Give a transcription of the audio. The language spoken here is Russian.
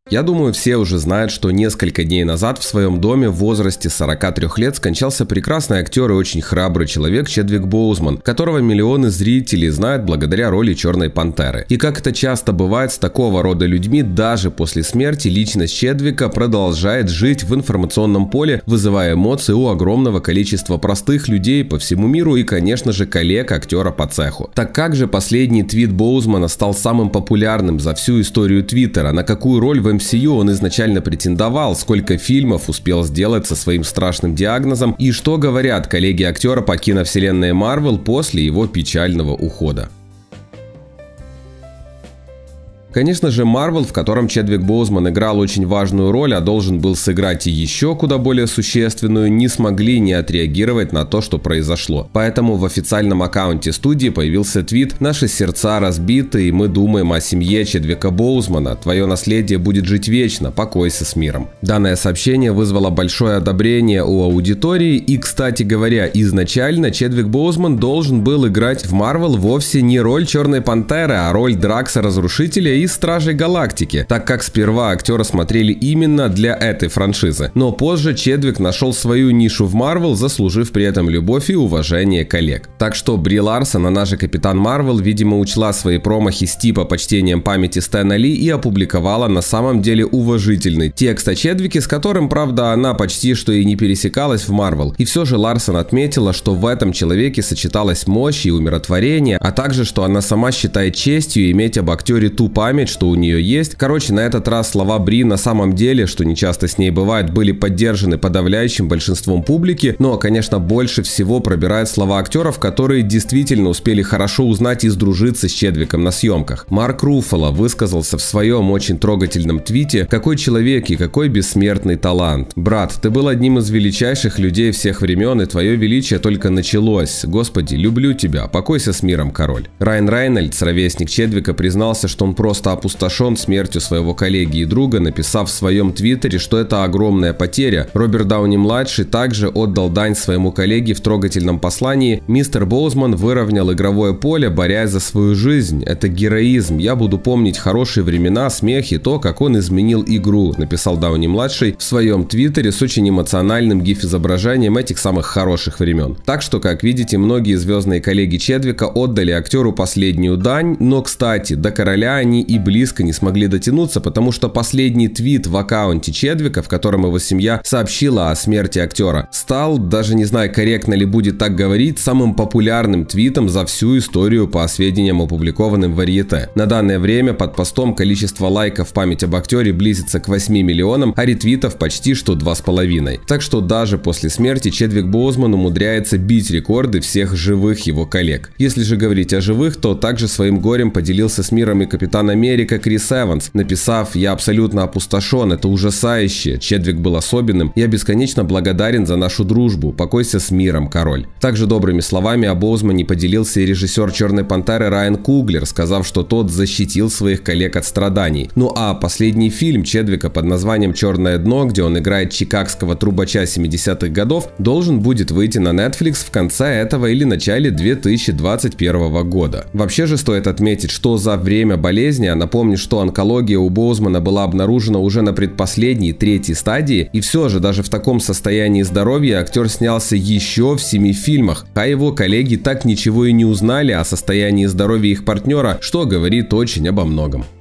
Я думаю, все уже знают, что несколько дней назад в своем доме в возрасте 43 лет скончался прекрасный актер и очень храбрый человек Чедвик Боузман, которого миллионы зрителей знают благодаря роли Черной Пантеры. И как это часто бывает с такого рода людьми, даже после смерти личность Чедвика продолжает жить в информационном поле, вызывая эмоции у огромного количества простых людей по всему миру и, конечно же, коллег актера по цеху. Так как же последний твит Боузмана стал самым популярным за всю историю Твиттера? На какую роль в MCU он изначально претендовал, сколько фильмов успел сделать со своим страшным диагнозом и что говорят коллеги актера по киновселенной Marvel после его печального ухода. Конечно же, Marvel, в котором Чедвик Боузман играл очень важную роль, а должен был сыграть и еще куда более существенную, не смогли не отреагировать на то, что произошло. Поэтому в официальном аккаунте студии появился твит: «Наши сердца разбиты, и мы думаем о семье Чедвика Боузмана. Твое наследие будет жить вечно. Покойся с миром». Данное сообщение вызвало большое одобрение у аудитории, и, кстати говоря, изначально Чедвик Боузман должен был играть в Marvel вовсе не роль Черной Пантеры, а роль Дракса-разрушителя и Стражей Галактики, так как сперва актера смотрели именно для этой франшизы. Но позже Чедвик нашел свою нишу в Marvel, заслужив при этом любовь и уважение коллег. Так что Бри Ларсон, она же Капитан Марвел, видимо, учла свои промахи с типа почтением памяти Стэна Ли и опубликовала на самом деле уважительный текст о Чедвике, с которым, правда, она почти что и не пересекалась в Marvel. И все же Ларсон отметила, что в этом человеке сочеталась мощь и умиротворение, а также, что она сама считает честью иметь об актере ту память, что у нее есть. Короче, на этот раз слова Бри на самом деле, что не часто с ней бывает, были поддержаны подавляющим большинством публики, но, конечно, больше всего пробирают слова актеров, которые действительно успели хорошо узнать и сдружиться с Чедвиком на съемках. Марк Руффало высказался в своем очень трогательном твите: «Какой человек и какой бессмертный талант. Брат, ты был одним из величайших людей всех времен, и твое величие только началось. Господи, люблю тебя. Покойся с миром, король». Райан Рейнольдс, ровесник Чедвика, признался, что он просто опустошен смертью своего коллеги и друга, написав в своем твиттере, что это огромная потеря. Роберт Дауни-младший также отдал дань своему коллеге в трогательном послании: «Мистер Боузман выровнял игровое поле, борясь за свою жизнь. Это героизм. Я буду помнить хорошие времена, смех и то, как он изменил игру», написал Дауни-младший в своем твиттере с очень эмоциональным гиф-изображением этих самых хороших времен. Так что, как видите, многие звездные коллеги Чедвика отдали актеру последнюю дань, но, кстати, до короля они и близко не смогли дотянуться, потому что последний твит в аккаунте Чедвика, в котором его семья сообщила о смерти актера, стал, даже не знаю, корректно ли будет так говорить, самым популярным твитом за всю историю по сведениям, опубликованным в Варьете. На данное время под постом количество лайков в память об актере близится к 8 миллионам, а ретвитов почти что 2,5. Так что даже после смерти Чедвик Боузман умудряется бить рекорды всех живых его коллег. Если же говорить о живых, то также своим горем поделился с миром и Капитан Америка Крис Эванс, написав: «Я абсолютно опустошен, это ужасающе. Чедвик был особенным. Я бесконечно благодарен за нашу дружбу. Покойся с миром, король». Также добрыми словами о Боузмане поделился и режиссер «Черной Пантеры» Райан Куглер, сказав, что тот защитил своих коллег от страданий. Ну а последний фильм Чедвика под названием «Черное дно», где он играет чикагского трубача 70-х годов, должен будет выйти на Netflix в конце этого или начале 2021 года. Вообще же стоит отметить, что за время болезни, напомню, что онкология у Боузмана была обнаружена уже на предпоследней, 3-й стадии, и все же даже в таком состоянии здоровья актер снялся еще в 7 фильмах, а его коллеги так ничего и не узнали о состоянии здоровья их партнера, что говорит очень обо многом.